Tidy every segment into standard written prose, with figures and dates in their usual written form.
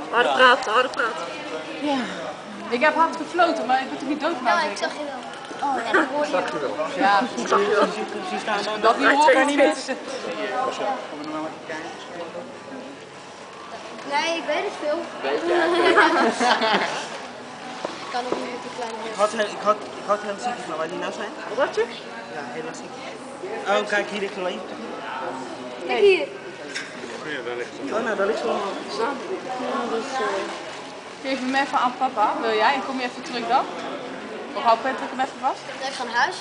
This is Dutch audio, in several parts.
Harder praten, harder praten. Ja. Ik heb hard gefloten, maar ik ben toch niet doodgegaan? Ja, ik zag je wel. Oh, ja, dat hoorde je. Zag je wel. ja. Zag je wel. Dat die hoor ik niet missen. Nee, ik weet het veel. Weet jij? Ik kan ook niet met die kleine Ik had heel ziekjes, maar waar die nou zijn? Wat had je? Ja, heel ziek. Oh, kijk, hier ligt alleen. Kijk hier. Oh, nou, daar ligt ze allemaal. Geef hem even aan papa, wil jij? En kom je even terug dan? Of hou Patrick hem even vast? Ik ga naar huis.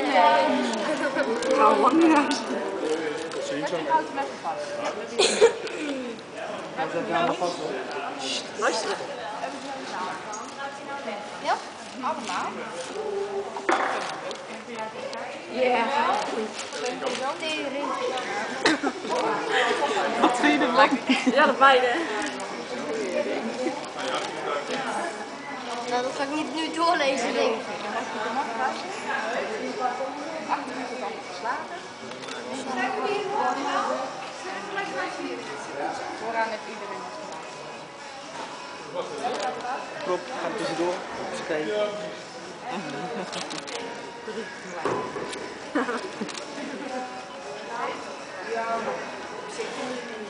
Nou, lang niet huis. Patrick houdt hem even vast. Luister. Ja? Allemaal. Ja. Tering. Wat vind je ervan? Ja, de beide. Nou, dat ga ik niet nu doorlezen, denk ik. Vooraan heeft iedereen het gedaan. Klop, ga er tussendoor. Oké. Ja.